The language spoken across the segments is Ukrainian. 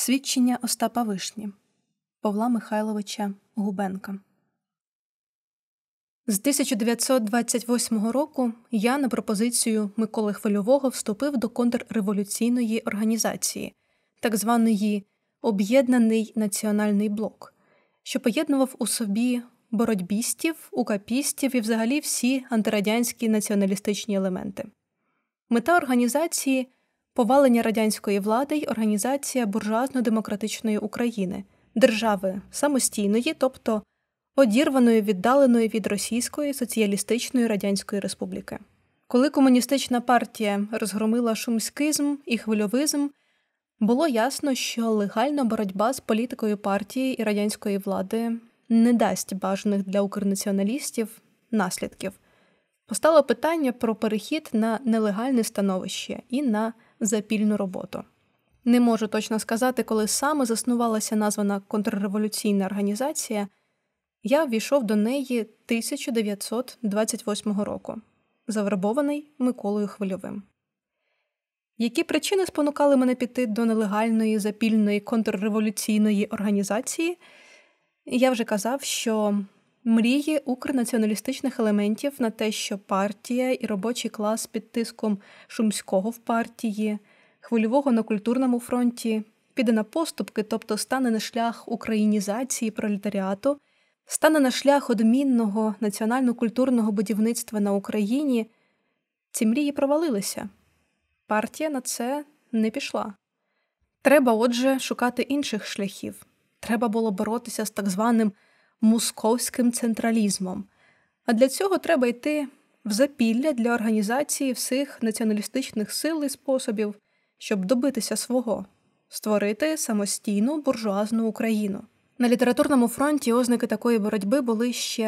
Свідчення Остапа Вишні Павла Михайловича Губенка. З 1928 року я на пропозицію Миколи Хвильового вступив до контрреволюційної організації, так званої «Об'єднаний національний блок», що поєднував у собі боротьбістів, укапістів і взагалі всі антирадянські націоналістичні елементи. Мета організації – повалення радянської влади й організація буржуазно-демократичної України, держави самостійної, тобто одірваної, віддаленої від Російської соціалістичної радянської республіки. Коли комуністична партія розгромила шумськизм і хвильовизм, було ясно, що легальна боротьба з політикою партії і радянської влади не дасть бажаних для укрнаціоналістів наслідків. Постало питання про перехід на нелегальне становище і на запільну роботу. Не можу точно сказати, коли саме заснувалася названа контрреволюційна організація. Я ввійшов до неї 1928 року, завербований Миколою Хвильовим. Які причини спонукали мене піти до нелегальної запільної контрреволюційної організації? Я вже казав, що мрії укрнаціоналістичних елементів на те, що партія і робочий клас під тиском Шумського в партії, Хвильового на культурному фронті піде на поступки, тобто стане на шлях українізації пролетаріату, стане на шлях одмінного національно-культурного будівництва на Україні, ці мрії провалилися. Партія на це не пішла. Треба, отже, шукати інших шляхів. Треба було боротися з так званим московським централізмом. А для цього треба йти в запілля для організації всіх націоналістичних сил і способів, щоб добитися свого – створити самостійну буржуазну Україну. На літературному фронті ознаки такої боротьби були ще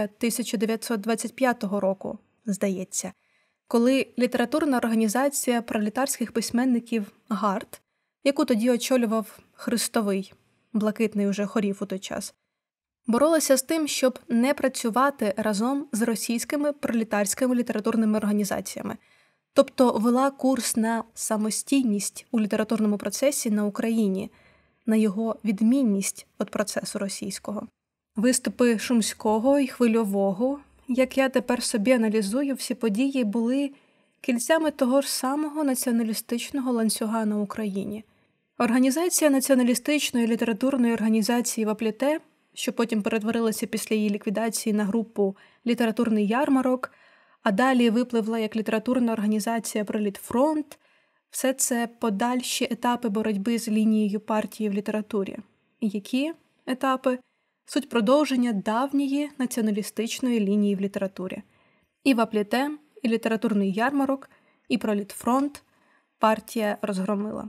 1925 року, здається, коли літературна організація пролетарських письменників «Гард», яку тоді очолював Христовий, блакитний уже хорів у той час, боролася з тим, щоб не працювати разом з російськими пролетарськими літературними організаціями, тобто вела курс на самостійність у літературному процесі на Україні, на його відмінність від процесу російського. Виступи Шумського і Хвильового, як я тепер собі аналізую, всі події були кільцями того ж самого націоналістичного ланцюга на Україні. Організація націоналістичної літературної організації «Вапліте», що потім перетворилася після її ліквідації на групу «Літературний ярмарок», а далі випливла як літературна організація «Пролітфронт», все це подальші етапи боротьби з лінією партії в літературі. Які етапи? Суть продовження давньої націоналістичної лінії в літературі. І «Вапліте», і «Літературний ярмарок», і «Пролітфронт» партія розгромила.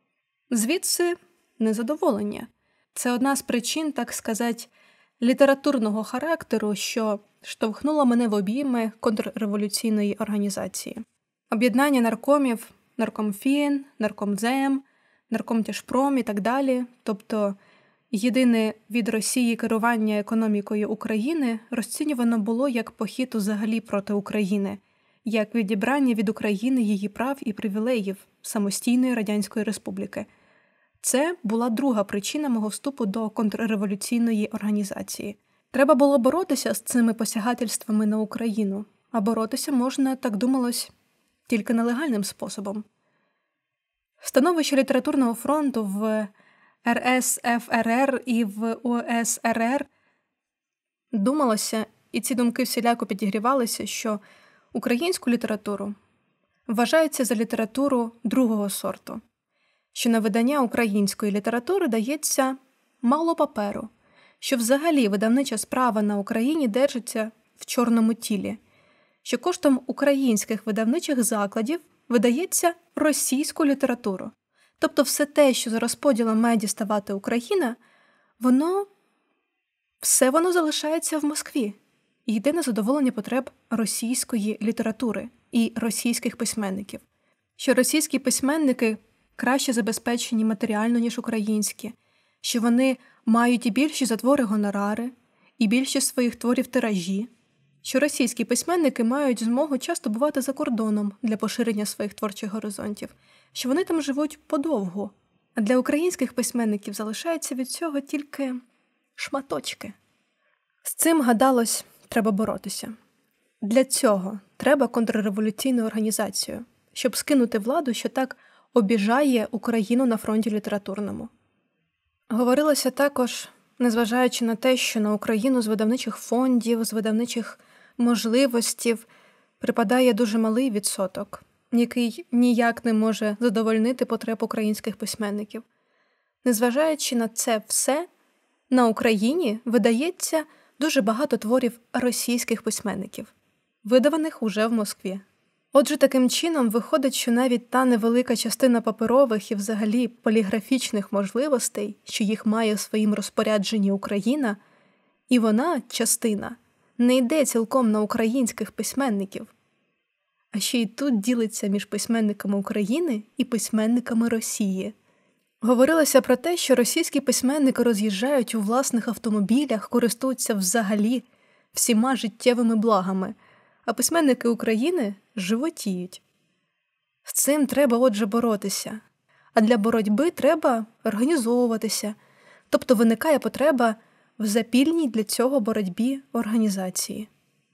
Звідси незадоволення. Це одна з причин, так сказати, літературного характеру, що штовхнула мене в обійми контрреволюційної організації. Об'єднання наркомів, наркомфін, наркомзем, наркомтяжпром і так далі, тобто єдине від Росії керування економікою України розцінювано було як похід взагалі проти України, як відібрання від України її прав і привілеїв самостійної Радянської Республіки. Це була друга причина мого вступу до контрреволюційної організації. Треба було боротися з цими посягательствами на Україну, а боротися можна, так думалось, тільки нелегальним способом. Становище літературного фронту в РСФРР і в УСРР думалося, і ці думки всіляко підігрівалися, що українську літературу вважається за літературу другого сорту, що на видання української літератури дається мало паперу, що взагалі видавнича справа на Україні держиться в чорному тілі, що коштом українських видавничих закладів видається російську літературу. Тобто все те, що за розподілом має діставати Україна, воно залишається в Москві і йде на задоволення потреб російської літератури і російських письменників. Що російські письменники краще забезпечені матеріально, ніж українські, що вони мають і більші за твори гонорари, і більші своїх творів тиражі, що російські письменники мають змогу часто бувати за кордоном для поширення своїх творчих горизонтів, що вони там живуть подовго, А для українських письменників залишаються від цього тільки шматочки. З цим, гадалось, треба боротися. Для цього треба контрреволюційну організацію, щоб скинути владу, що так обіжає Україну на фронті літературному. Говорилося також, незважаючи на те, що на Україну з видавничих фондів, з видавничих можливостей припадає дуже малий відсоток, який ніяк не може задовольнити потреб українських письменників. Незважаючи на це все, на Україні видається дуже багато творів російських письменників, видаваних уже в Москві. Отже, таким чином виходить, що навіть та невелика частина паперових і взагалі поліграфічних можливостей, що їх має в своїм розпорядженні Україна, і вона, частина, не йде цілком на українських письменників, а ще й тут ділиться між письменниками України і письменниками Росії. Говорилося про те, що російські письменники роз'їжджають у власних автомобілях, користуються взагалі всіма життєвими благами, а письменники України животіють. З цим треба, отже, боротися. А для боротьби треба організовуватися, тобто виникає потреба в запільній для цього боротьбі організації.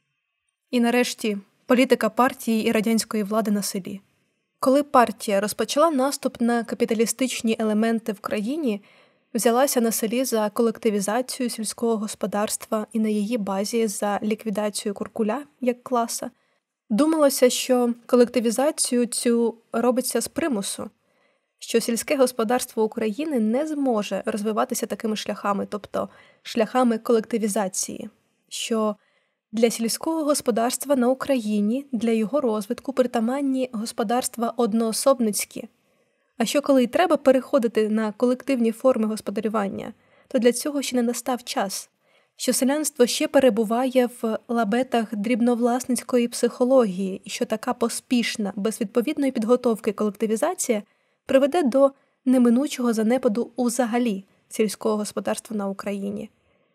І нарешті політика партії і радянської влади на селі. Коли партія розпочала наступ на капіталістичні елементи в країні, взялася на селі за колективізацію сільського господарства і на її базі за ліквідацію куркуля як класа, думалося, що колективізацію цю робиться з примусу, що сільське господарство України не зможе розвиватися такими шляхами, тобто шляхами колективізації, що для сільського господарства на Україні, для його розвитку притаманні господарства одноособницькі. А що коли й треба переходити на колективні форми господарювання, то для цього ще не настав час, що селянство ще перебуває в лабетах дрібновласницької психології і що така поспішна, без відповідної підготовки колективізація приведе до неминучого занепаду взагалі сільського господарства на Україні.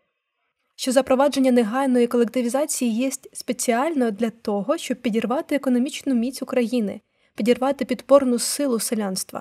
Що запровадження негайної колективізації є спеціально для того, щоб підірвати економічну міць України, підірвати підпорну силу селянства,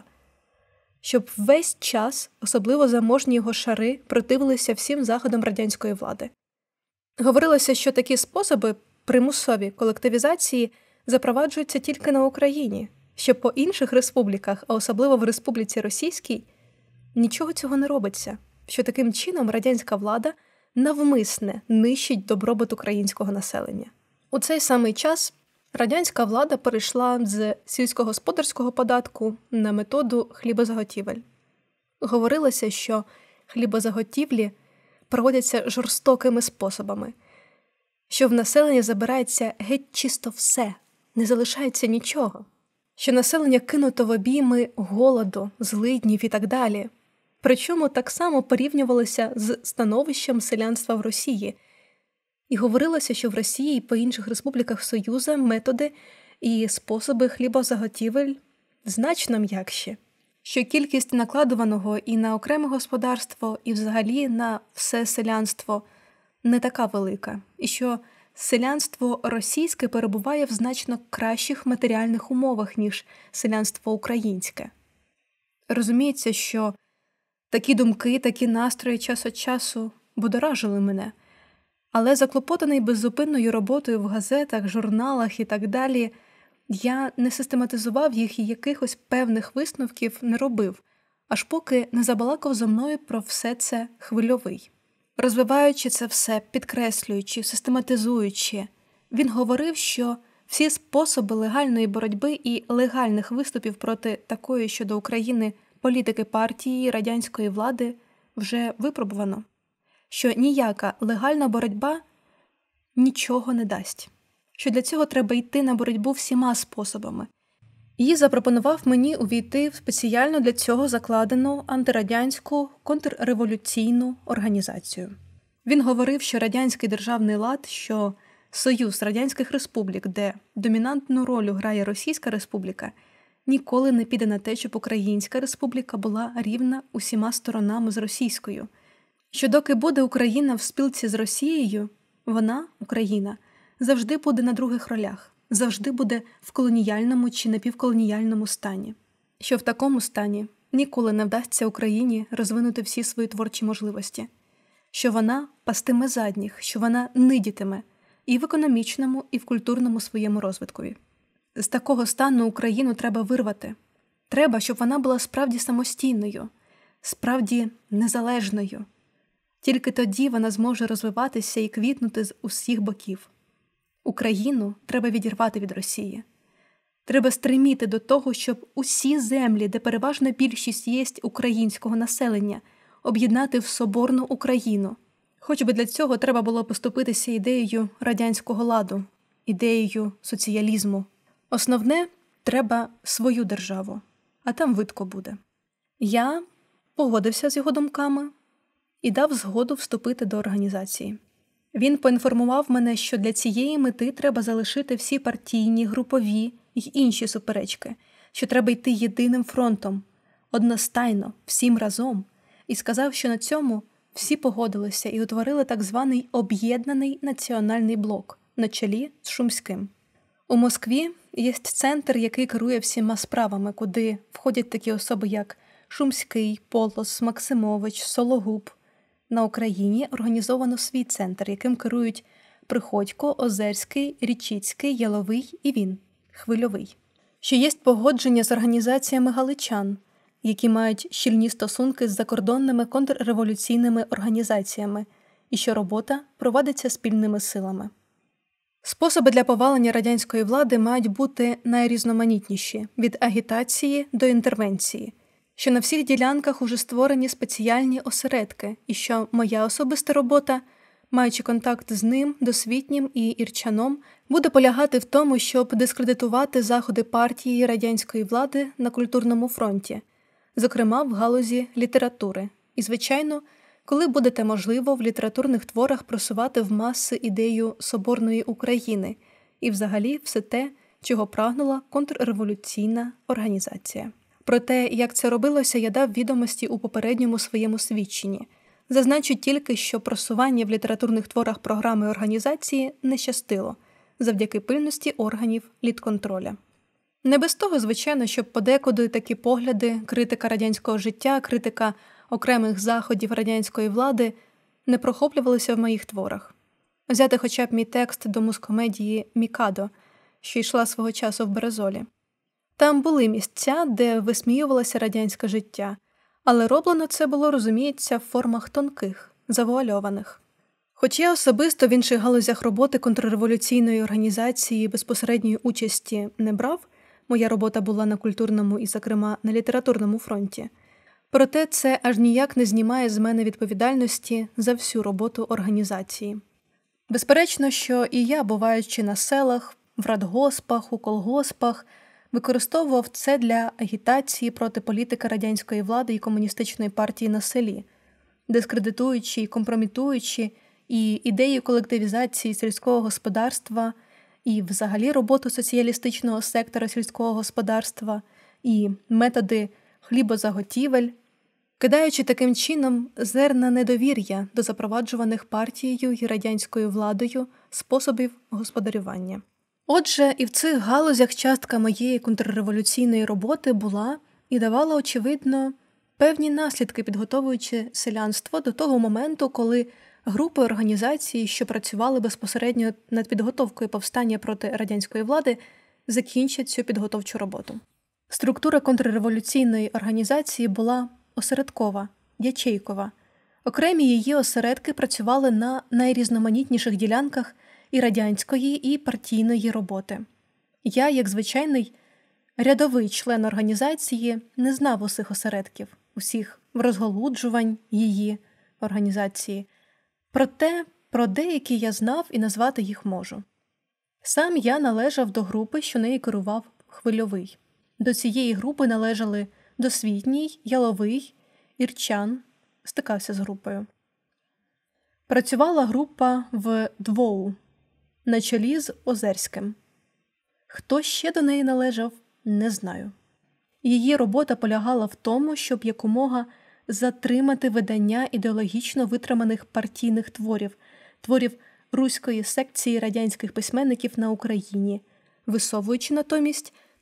щоб весь час, особливо заможні його шари, противилися всім заходам радянської влади. Говорилося, що такі способи примусові колективізації запроваджуються тільки на Україні, що по інших республіках, а особливо в Республіці Російській, нічого цього не робиться, що таким чином радянська влада навмисне нищить добробут українського населення. У цей самий час радянська влада перейшла з сільськогосподарського податку на методу хлібозаготівель. Говорилося, що хлібозаготівлі проводяться жорстокими способами, що в населення забирається геть чисто все, не залишається нічого, що населення кинуто в обійми голоду, злиднів і так далі. Причому так само порівнювалося з становищем селянства в Росії. І говорилося, що в Росії і по інших республіках Союзу методи і способи хлібозаготівель значно м'якші, що кількість накладуваного і на окреме господарство, і взагалі на все селянство не така велика, і що селянство російське перебуває в значно кращих матеріальних умовах, ніж селянство українське. Розуміється, що такі думки, такі настрої час від часу будоражили мене, але заклопотаний беззупинною роботою в газетах, журналах і так далі, я не систематизував їх і якихось певних висновків не робив, аж поки не забалакав зо мною про все це Хвильовий. Розвиваючи це все, підкреслюючи, систематизуючи, він говорив, що всі способи легальної боротьби і легальних виступів проти такої щодо України політики партії і радянської влади вже випробувано, що ніяка легальна боротьба нічого не дасть, що для цього треба йти на боротьбу всіма способами. І запропонував мені увійти в спеціально для цього закладену антирадянську контрреволюційну організацію. Він говорив, що радянський державний лад, що Союз Радянських Республік, де домінантну роль грає Російська Республіка, ніколи не піде на те, щоб Українська Республіка була рівна усіма сторонами з російською. Що доки буде Україна в спілці з Росією, вона, Україна, завжди буде на других ролях, завжди буде в колоніальному чи напівколоніальному стані. Що в такому стані ніколи не вдасться Україні розвинути всі свої творчі можливості, що вона пастиме задніх, що вона нидітиме і в економічному, і в культурному своєму розвиткові. З такого стану Україну треба вирвати. Треба, щоб вона була справді самостійною, справді незалежною. Тільки тоді вона зможе розвиватися і квітнути з усіх боків. Україну треба відірвати від Росії. Треба стреміти до того, щоб усі землі, де переважна більшість є українського населення, об'єднати в соборну Україну. Хоч би для цього треба було поступитися ідеєю радянського ладу, ідеєю соціалізму. Основне – треба свою державу, а там видко буде. Я погодився з його думками і дав згоду вступити до організації. Він поінформував мене, що для цієї мети треба залишити всі партійні, групові й інші суперечки, що треба йти єдиним фронтом, одностайно, всім разом, і сказав, що на цьому всі погодилися і утворили так званий Об'єднаний національний блок на чолі з Шумським. У Москві є центр, який керує всіма справами, куди входять такі особи, як Шумський, Полос, Максимович, Сологуб. На Україні організовано свій центр, яким керують Приходько, Озерський, Річицький, Яловий і він, Хвильовий. Ще є погодження з організаціями галичан, які мають щільні стосунки з закордонними контрреволюційними організаціями, і що робота проводиться спільними силами. Способи для повалення радянської влади мають бути найрізноманітніші – від агітації до інтервенції, що на всіх ділянках уже створені спеціальні осередки, і що моя особиста робота, маючи контакт з ним, Досвітнім і Ірчаном, буде полягати в тому, щоб дискредитувати заходи партії радянської влади на культурному фронті, зокрема в галузі літератури. І, звичайно, коли буде можливо в літературних творах просувати в маси ідею соборної України і взагалі все те, чого прагнула контрреволюційна організація. Про те, як це робилося, я дав відомості у попередньому своєму свідченні. Зазначу тільки, що просування в літературних творах програми організації не щастило, завдяки пильності органів літконтроля. Не без того, звичайно, щоб подекуди такі погляди, критика радянського життя, критика окремих заходів радянської влади не прохоплювалися в моїх творах. Взяти хоча б мій текст до музкомедії «Мікадо», що йшла свого часу в Березолі. Там були місця, де висміювалося радянське життя, але роблено це було, розуміється, в формах тонких, завуальованих. Хоч я особисто в інших галузях роботи контрреволюційної організації безпосередньої участі не брав, моя робота була на культурному і, зокрема, на літературному фронті, проте це аж ніяк не знімає з мене відповідальності за всю роботу організації. Безперечно, що і я, буваючи на селах, в радгоспах, у колгоспах, використовував це для агітації проти політики радянської влади і комуністичної партії на селі, дискредитуючи і компрометуючи і ідеї колективізації сільського господарства, і взагалі роботу соціалістичного сектора сільського господарства, і методи хлібозаготівель, кидаючи таким чином зерна недовір'я до запроваджуваних партією і радянською владою способів господарювання. Отже, і в цих галузях частка моєї контрреволюційної роботи була і давала, очевидно, певні наслідки, підготовуючи селянство до того моменту, коли групи організацій, що працювали безпосередньо над підготовкою повстання проти радянської влади, закінчать цю підготовчу роботу. Структура контрреволюційної організації була осередкова, ячейкова. Окремі її осередки працювали на найрізноманітніших ділянках і радянської, і партійної роботи. Я, як звичайний рядовий член організації, не знав усіх осередків, усіх розголуджувань її організації. Проте про деякі я знав і назвати їх можу. Сам я належав до групи, що нею керував Хвильовий. До цієї групи належали Досвітній, Яловий, Ірчан, стикався з групою. Працювала група в ДВОУ, на чолі з Озерським. Хто ще до неї належав, не знаю. Її робота полягала в тому, щоб якомога затримати видання ідеологічно витриманих партійних творів руської секції радянських письменників на Україні, висовуючи натомість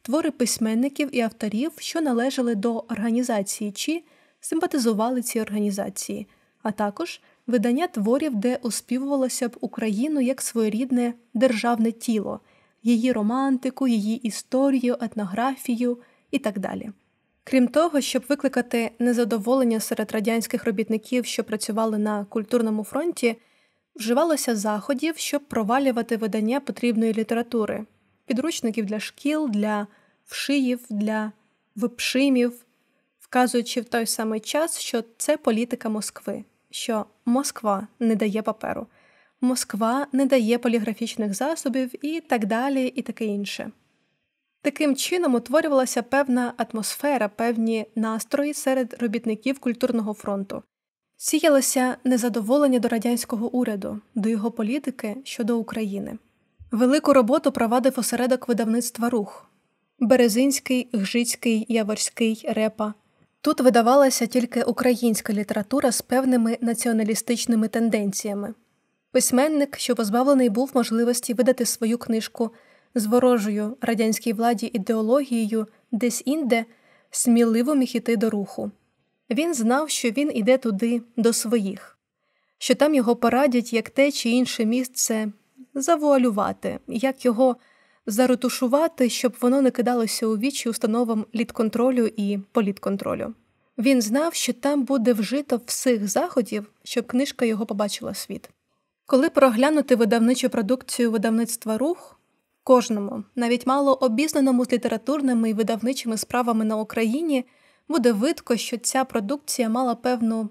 твори письменників і авторів, що належали до організації чи симпатизували цій організації, а також видання творів, де оспівувалося б Україну як своєрідне державне тіло, її романтику, її історію, етнографію і так далі. Крім того, щоб викликати незадоволення серед радянських робітників, що працювали на культурному фронті, вживалося заходів, щоб провалювати видання потрібної літератури, підручників для шкіл, для вшиїв, для випшимів, вказуючи в той самий час, що це політика Москви, що Москва не дає паперу, Москва не дає поліграфічних засобів і так далі, і таке інше. Таким чином утворювалася певна атмосфера, певні настрої серед робітників культурного фронту. Сіялося незадоволення до радянського уряду, до його політики щодо України. Велику роботу провадив осередок видавництва «Рух» – Березинський, Гжицький, Яворський, Репа. Тут видавалася тільки українська література з певними націоналістичними тенденціями. Письменник, що позбавлений був можливості видати свою книжку з ворожою радянській владі ідеологією десь-інде, сміливо міг іти до руху. Він знав, що він іде туди, до своїх, що там його порадять, як те чи інше місце завуалювати, як його заретушувати, щоб воно не кидалося у вічі установам літконтролю і політконтролю. Він знав, що там буде вжито всіх заходів, щоб книжка його побачила світ. Коли проглянути видавничу продукцію видавництва «Рух», кожному, навіть мало обізнаному з літературними і видавничими справами на Україні, буде видко, що ця продукція мала певну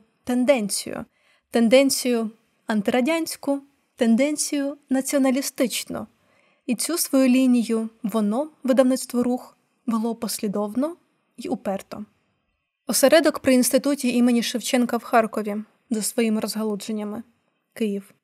тенденцію антирадянську, тенденцію націоналістичну. І цю свою лінію воно, видавництво «Рух», вело послідовно і уперто. Осередок при інституті імені Шевченка в Харкові за своїми розгалудженнями. Київ.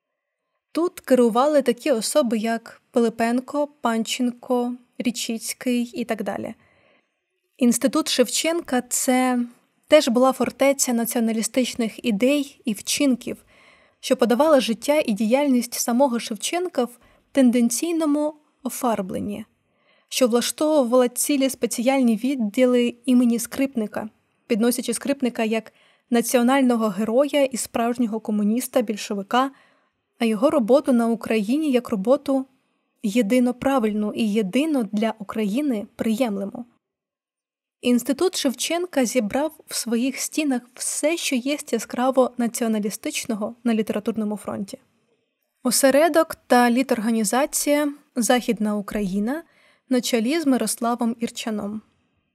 Тут керували такі особи, як Пилипенко, Панченко, Річицький і так далі. Інститут Шевченка – це теж була фортеця націоналістичних ідей і вчинків, що подавала життя і діяльність самого Шевченка в тенденційному офарбленні, що влаштовувала цілі спеціальні відділи імені Скрипника, підносячи Скрипника як національного героя і справжнього комуніста-більшовика, а його роботу на Україні як роботу єдино правильну і єдино для України приємлему. Інститут Шевченка зібрав в своїх стінах все, що є яскраво націоналістичного на літературному фронті. Осередок та літорганізація «Західна Україна» на чолі з Мирославом Ірчаном.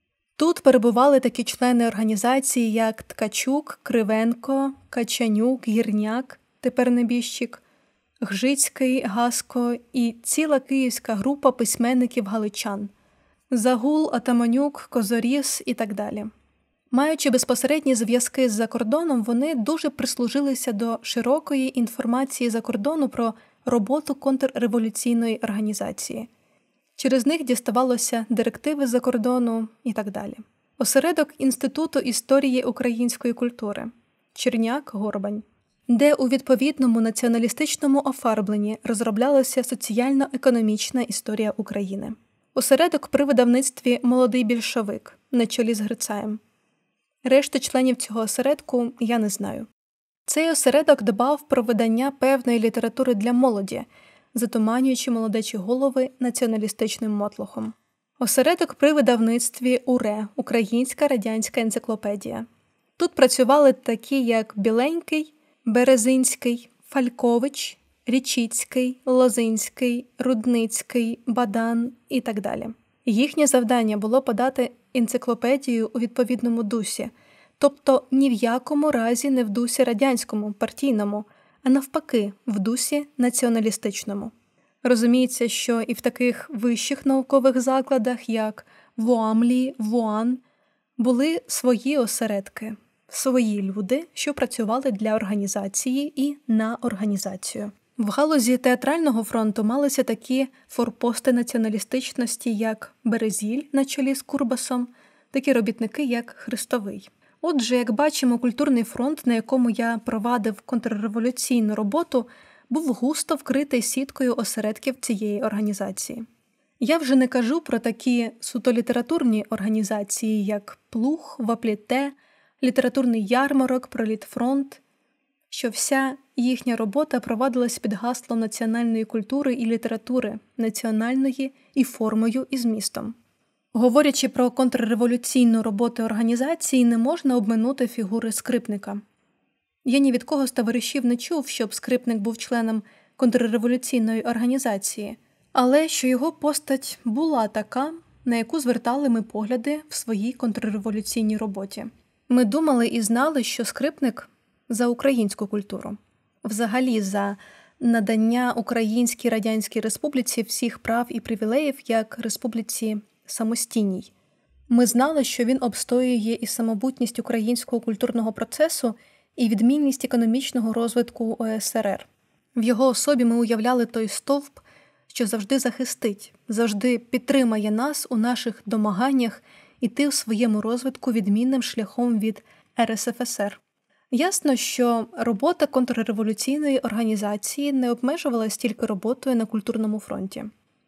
Тут перебували такі члени організації, як Ткачук, Кривенко, Качанюк, Гірняк, тепер небіжчик, Гжицький, Гаско і ціла київська група письменників-галичан – Загул, Атаманюк, Козоріс і так далі. Маючи безпосередні зв'язки з-за кордоном, вони дуже прислужилися до широкої інформації за кордону про роботу контрреволюційної організації. Через них діставалося директиви з-за кордону і так далі. Осередок Інституту історії української культури – Черняк, Горбань, де у відповідному націоналістичному офарбленні розроблялася соціально-економічна історія України. Осередок при видавництві «Молодий більшовик» на чолі з Грицаєм. Решти членів цього осередку я не знаю. Цей осередок дбав про видання певної літератури для молоді, затуманюючи молодечі голови націоналістичним мотлохом. Осередок при видавництві «УРЕ» – Українська радянська енциклопедія. Тут працювали такі, як Біленький, Березинський, Фалькович, Річицький, Лозинський, Рудницький, Бадан і так далі. Їхнє завдання було подати енциклопедію у відповідному дусі, тобто ні в якому разі не в дусі радянському, партійному, а навпаки, в дусі націоналістичному. Розуміється, що і в таких вищих наукових закладах, як ВУАМЛІ, ВУАН, були свої осередки, свої люди, що працювали для організації і на організацію. В галузі театрального фронту малися такі форпости націоналістичності, як Березіль на чолі з Курбасом, такі робітники, як Христовий. Отже, як бачимо, культурний фронт, на якому я провадив контрреволюційну роботу, був густо вкритий сіткою осередків цієї організації. Я вже не кажу про такі суто літературні організації, як «Плуг», «Вапліте», «Літературний ярмарок», «Пролітфронт», що вся їхня робота провадилась під гаслом національної культури і літератури, національної і формою, і змістом. Говорячи про контрреволюційну роботу організації, не можна обминути фігури Скрипника. Я ні від кого з товаришів не чув, щоб Скрипник був членом контрреволюційної організації, але що його постать була така, на яку звертали ми погляди в своїй контрреволюційній роботі. Ми думали і знали, що Скрипник за українську культуру, взагалі за надання Українській Радянській Республіці всіх прав і привілеїв як республіці самостійній. Ми знали, що він обстоює і самобутність українського культурного процесу, і відмінність економічного розвитку ОСРР. В його особі ми уявляли той стовп, що завжди захистить, завжди підтримає нас у наших домаганнях іти в своєму розвитку відмінним шляхом від РСФСР. Ясно, що робота контрреволюційної організації не обмежувалась тільки роботою на культурному фронті.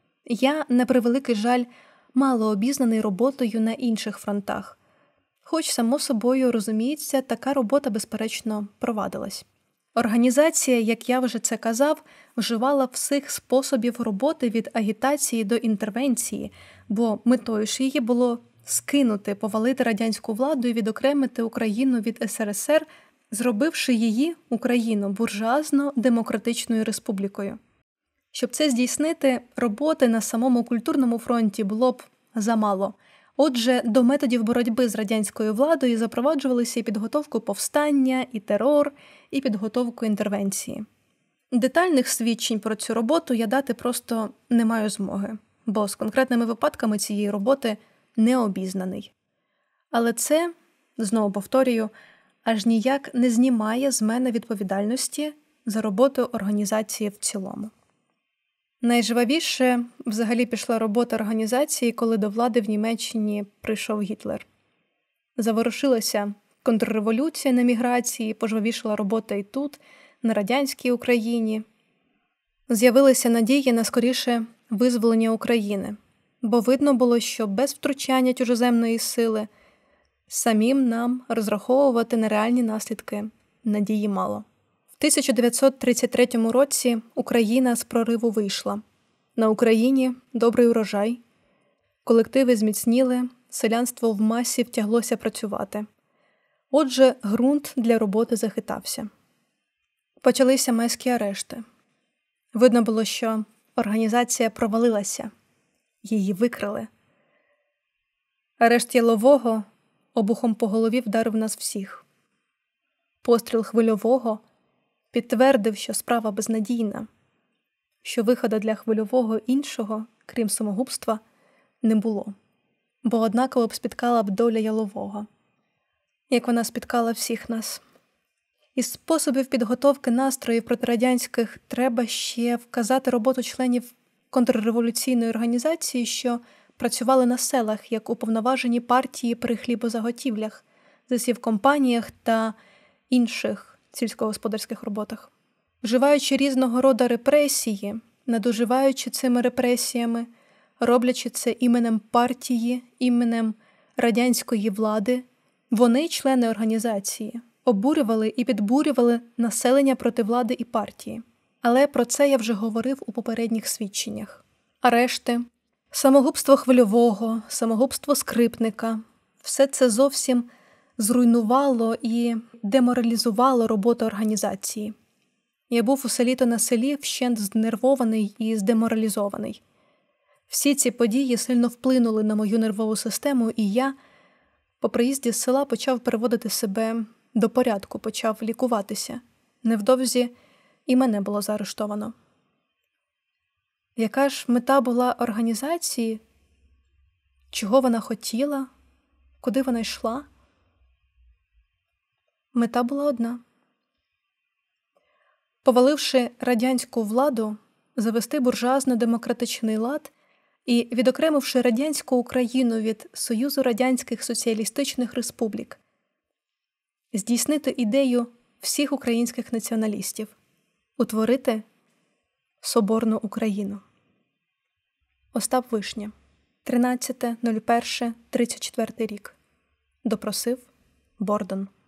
Я, на превеликий жаль, мало обізнаний роботою на інших фронтах. Хоч, само собою, розуміється, така робота, безперечно, провадилась. Організація, як я вже це казав, вживала всіх способів роботи від агітації до інтервенції, бо метою ж її було скинути, повалити радянську владу і відокремити Україну від СРСР, зробивши її, Україну, буржуазно-демократичною республікою. Щоб це здійснити, роботи на самому культурному фронті було б замало. Отже, до методів боротьби з радянською владою запроваджувалися і підготовку повстання, і терор, і підготовку інтервенції. Детальних свідчень про цю роботу я дати просто не маю змоги, бо з конкретними випадками цієї роботи не обізнаний. Але це, знову повторюю, аж ніяк не знімає з мене відповідальності за роботу організації в цілому. Найжвавіше взагалі пішла робота організації, коли до влади в Німеччині прийшов Гітлер. Заворушилася контрреволюція на міграції, пожвавішала робота і тут, на радянській Україні. З'явилися надії на скоріше визволення України, бо видно було, що без втручання чужоземної сили самим нам розраховувати на реальні наслідки надії мало. В 1933 році Україна з прориву вийшла. На Україні добрий урожай, колективи зміцніли, селянство в масі втяглося працювати. Отже, ґрунт для роботи захитався. Почалися майські арешти. Видно було, що організація провалилася. Її викрили. Арешт Ялового обухом по голові вдарив нас всіх. Постріл Хвильового підтвердив, що справа безнадійна, що виходу для Хвильового іншого, крім самогубства, не було, бо однаково б спіткала б доля Ялового, як вона спіткала всіх нас. Із способів підготовки настроїв протирадянських треба ще вказати роботу членів контрреволюційної організації, що працювали на селах як уповноважені партії при хлібозаготівлях, засівкомпаніях та інших сільськогосподарських роботах. Вживаючи різного роду репресії, надоживаючи цими репресіями, роблячи це іменем партії, іменем радянської влади, вони, члени організації, обурювали і підбурювали населення проти влади і партії. Але про це я вже говорив у попередніх свідченнях. Арешти, самогубство Хвильового, самогубство Скрипника – все це зовсім зруйнувало і деморалізувало роботу організації. Я був усе літо на селі вщент знервований і здеморалізований. Всі ці події сильно вплинули на мою нервову систему, і я по приїзді з села почав приводити себе до порядку, почав лікуватися. Невдовзі і мене було заарештовано. Яка ж мета була організації? Чого вона хотіла? Куди вона йшла? Мета була одна. Поваливши радянську владу, завести буржуазно-демократичний лад і відокремивши радянську Україну від Союзу Радянських Соціалістичних Республік, здійснити ідею всіх українських націоналістів – утворити Соборну Україну. Остап Вишня. 13.01.34 рік. Допросив Бордон.